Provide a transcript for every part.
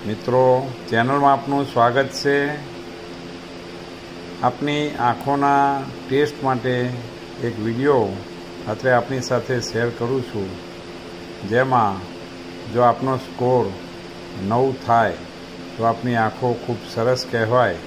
મિત્રો, ચેનલમાં આપનું સ્વાગત છે। આપની આંખોના ટેસ્ટ માટે એક વિડીયો અત્રે આપની સાથે શેર કરું છું, જેમાં જો આપનો સ્કોર 9 થાય તો આપની આંખો ખૂબ સરસ કહેવાય।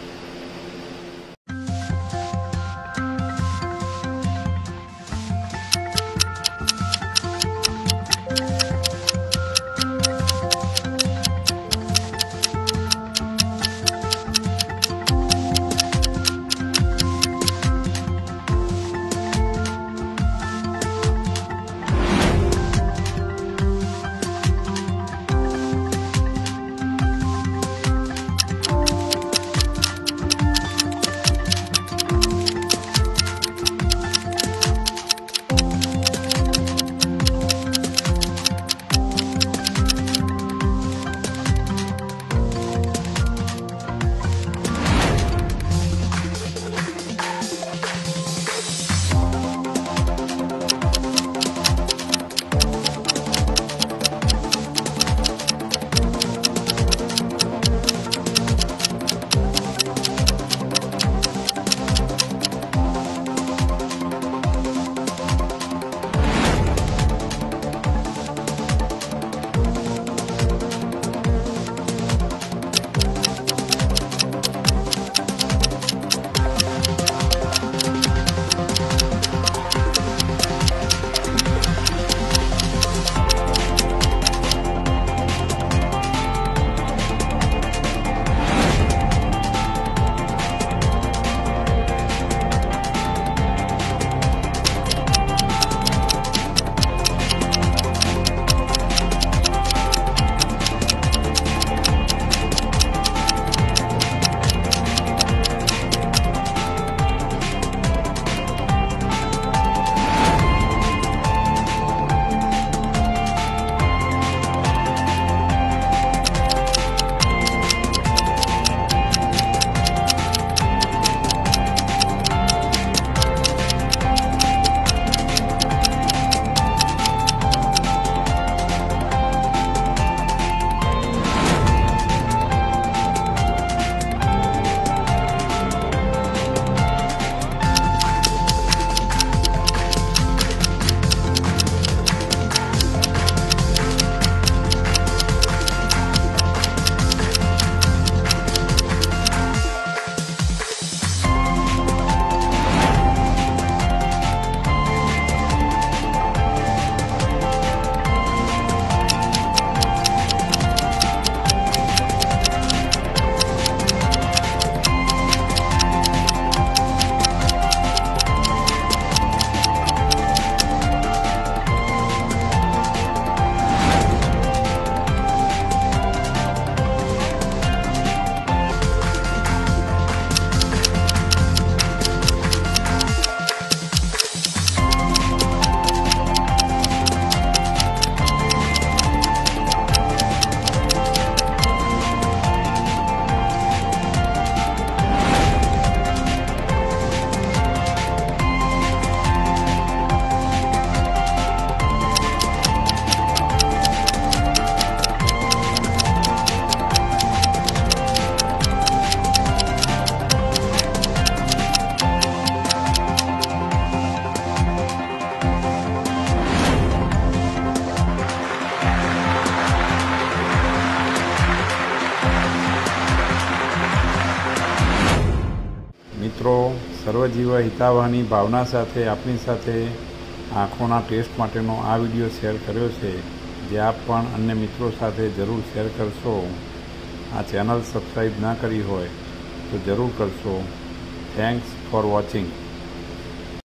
મિત્રો, સર્વજીવ હિતાવહની ભાવના સાથે આપની સાથે આંખોના ટેસ્ટ માટેનો આ વિડીયો શેર કર્યો છે, જે આપ પણ અન્ય મિત્રો સાથે જરૂર શેર કરશો। આ ચેનલ સબસ્ક્રાઈબ ના કરી હોય તો જરૂર કરશો। Thanks for watching.